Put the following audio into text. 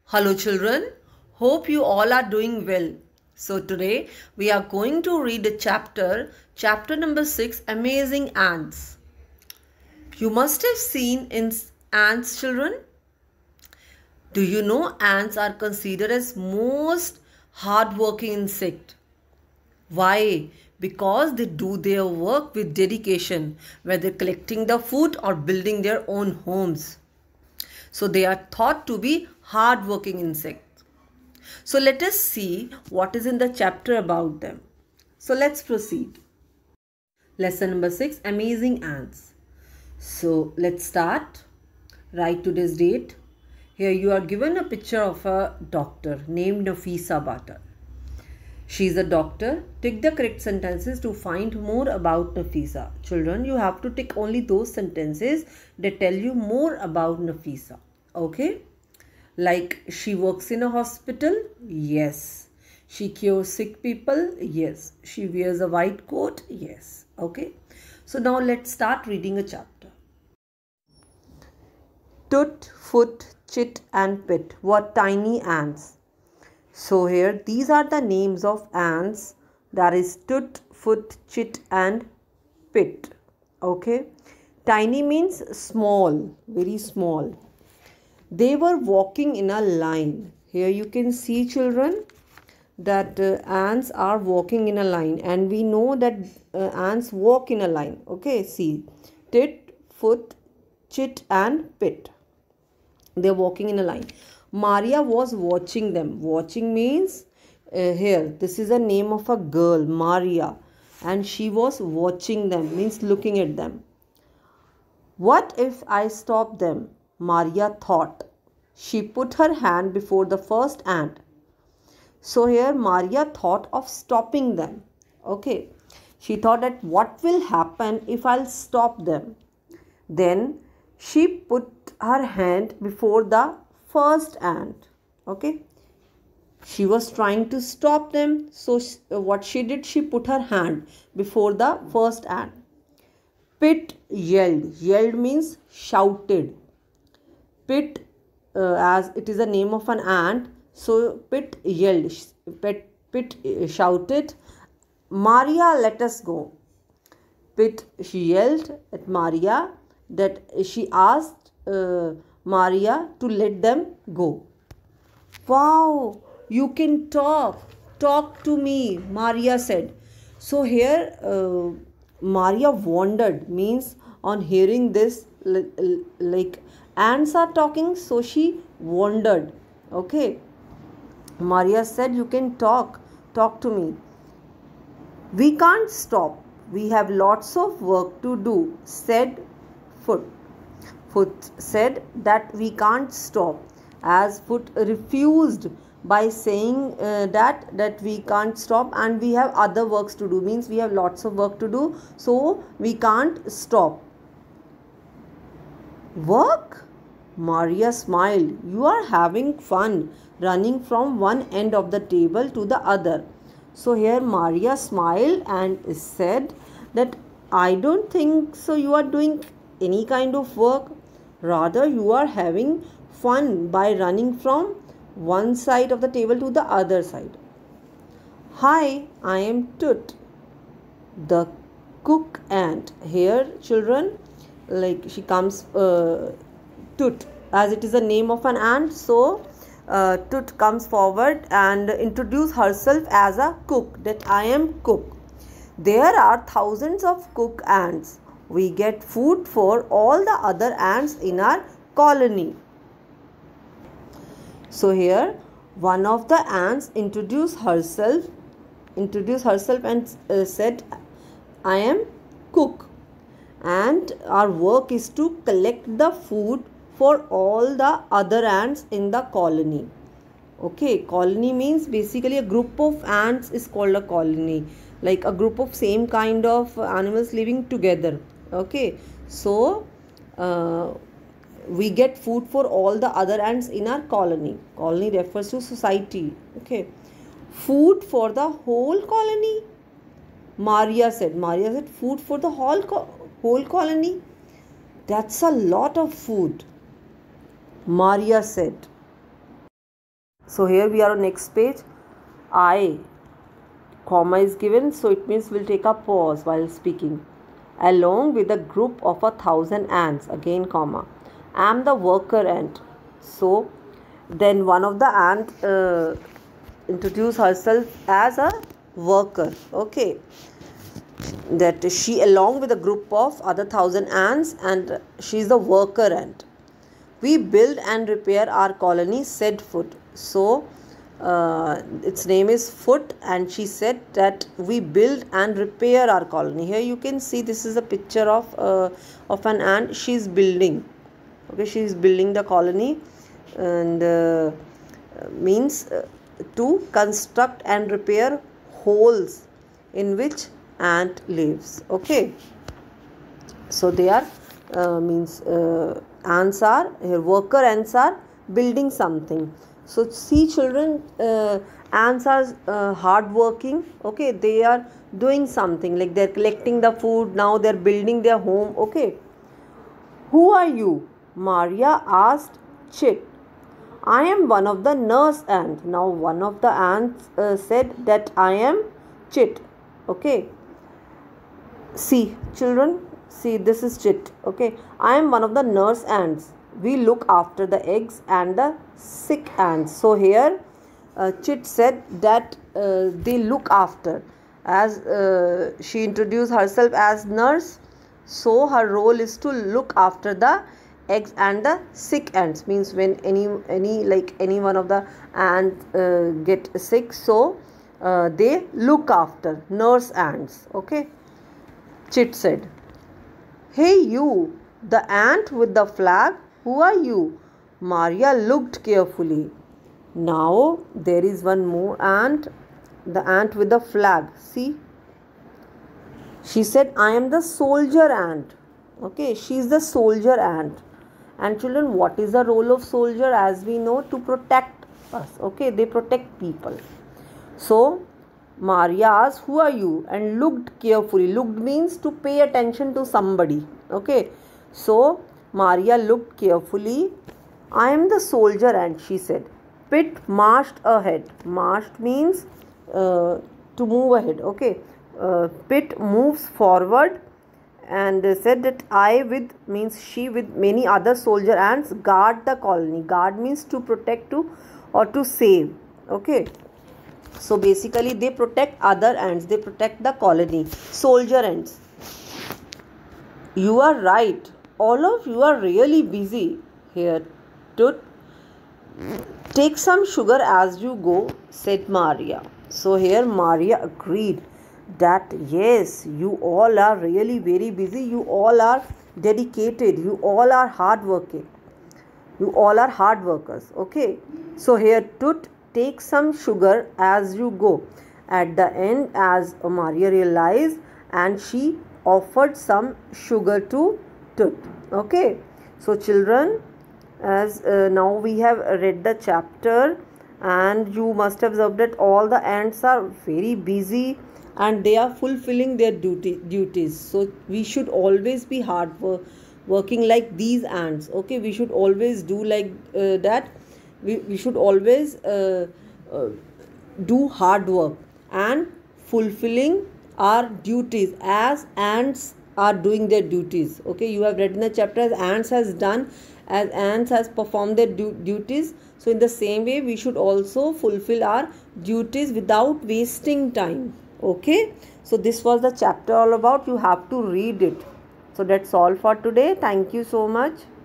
Hello children, hope you all are doing well. So today we are going to read a chapter number 6, Amazing Ants. You must have seen in ants, children. Do you know ants are considered as most hardworking insect? Why? Because they do their work with dedication, whether collecting the food or building their own homes. So they are thought to be hardworking insects. So let us see what is in the chapter about them. So let's proceed. Lesson number 6, Amazing Ants. So let's start. Write today's date. Here you are given a picture of a doctor named Nafisa Bhatta. She is a doctor. Tick the correct sentences to find more about Nafisa. Children, you have to tick only those sentences that tell you more about Nafisa. Okay? Like, she works in a hospital? Yes. She cures sick people? Yes. She wears a white coat? Yes. Okay? So now let's start reading a chapter. Toot, Foot, Chit and Pit were tiny ants. So here these are the names of ants, that is Toot, Foot, Chit and Pit. Okay? Tiny means small, very small. They were walking in a line. Here you can see, children, that ants are walking in a line, and we know that ants walk in a line. Okay, see, Tit, Foot, Chit and Pit. They are walking in a line. Maria was watching them. Watching means here this is a name of a girl, Maria, and she was watching them, means looking at them. What if I stop them? Maria thought. She put her hand before the first ant. So here Maria thought of stopping them. Okay. She thought that what will happen if I'll stop them? Then she put her hand before the first ant. Okay. She was trying to stop them. So what she did, she put her hand before the first ant. Pit yelled. Yelled means shouted. Pit, as it is the name of an ant, so Pit yelled. Pit shouted, Maria, let us go. Pit, she yelled at Maria that she asked Maria to let them go. Wow, you can talk. Talk to me, Maria said. So here Maria wondered, means on hearing this, like ants are talking, so she wondered. Okay. Maria said, you can talk. Talk to me. We can't stop. We have lots of work to do, said Foot. Foot said that we can't stop, as Foot refused by saying that we can't stop and we have other works to do, means we have lots of work to do, so we can't stop. Work? Maria smiled. You are having fun running from one end of the table to the other. So here Maria smiled and said that I don't think so you are doing any kind of work. Rather, you are having fun by running from one side of the table to the other side. Hi, I am Toot, the cook ant. Here, children, like she comes, Toot, as it is the name of an ant, so Toot comes forward and introduce herself as a cook, that I am cook. There are thousands of cook ants. We get food for all the other ants in our colony. So here one of the ants introduced herself and said, I am cook and our work is to collect the food for all the other ants in the colony. Okay, colony means basically a group of ants is called a colony, like a group of same kind of animals living together. Okay, so we get food for all the other ants in our colony. Colony refers to society. Okay, food for the whole colony. Maria said, food for the whole colony? That's a lot of food. Maria said. So here we are on next page. I, comma is given, so it means we'll take a pause while speaking. Along with a group of 1,000 ants, again comma, I am the worker ant. So then one of the ant introduced herself as a worker. Okay, that she along with a group of other 1,000 ants, and she is the worker ant. We build and repair our colony, said Foot. So its name is Foot, and she said that we build and repair our colony. Here you can see this is a picture of an ant. She is building. Okay, she is building the colony, and means to construct and repair holes in which ant lives. Okay, so they are ants are here, worker ants are building something. So see children, ants are hard working. Okay, they are doing something, like they're collecting the food, now they're building their home. Okay, who are you? Maria asked Chit. I am one of the nurse ants. Now one of the ants said that I am Chit. Okay, see children, see this is Chit. Okay, I am one of the nurse ants. We look after the eggs and the sick ants. So here Chit said that they look after, as she introduced herself as nurse, so her role is to look after the eggs and the sick ants, means when any one of the ants get sick, so they look after, nurse ants. Okay, Chit said, hey you, the ant with the flag, who are you? Maria looked carefully. Now there is one more ant, the ant with the flag. See, she said, I am the soldier ant. Okay, she is the soldier ant. And children, what is the role of soldier? As we know, to protect us. Okay, they protect people. So Maria asked, who are you? And looked carefully. Looked means to pay attention to somebody. Okay, so Maria looked carefully. I am the soldier ant, she said. Pit marched ahead. Marched means to move ahead. Okay, Pit moves forward and said that I with means she with many other soldier ants guard the colony. Guard means to protect, to or to save. Okay, so basically they protect other ants, they protect the colony, soldier ants. You are right, all of you are really busy. Here Tut, take some sugar as you go, said Maria. So here Maria agreed that yes, you all are really very busy, you all are dedicated, you all are hard working, you all are hard workers. Okay, so here Tut, take some sugar as you go. At the end, as Maria realized, and she offered some sugar to Tut. Okay, so children, as now we have read the chapter, and you must have observed that all the ants are very busy and they are fulfilling their duties. So we should always be working like these ants. Okay, we should always do like that. We should always do hard work and fulfilling our duties as ants are doing their duties. Okay, you have read in the chapter as ants has done, as ants has performed their duties. So in the same way we should also fulfill our duties without wasting time. Okay, so this was the chapter all about. You have to read it. So that's all for today. Thank you so much.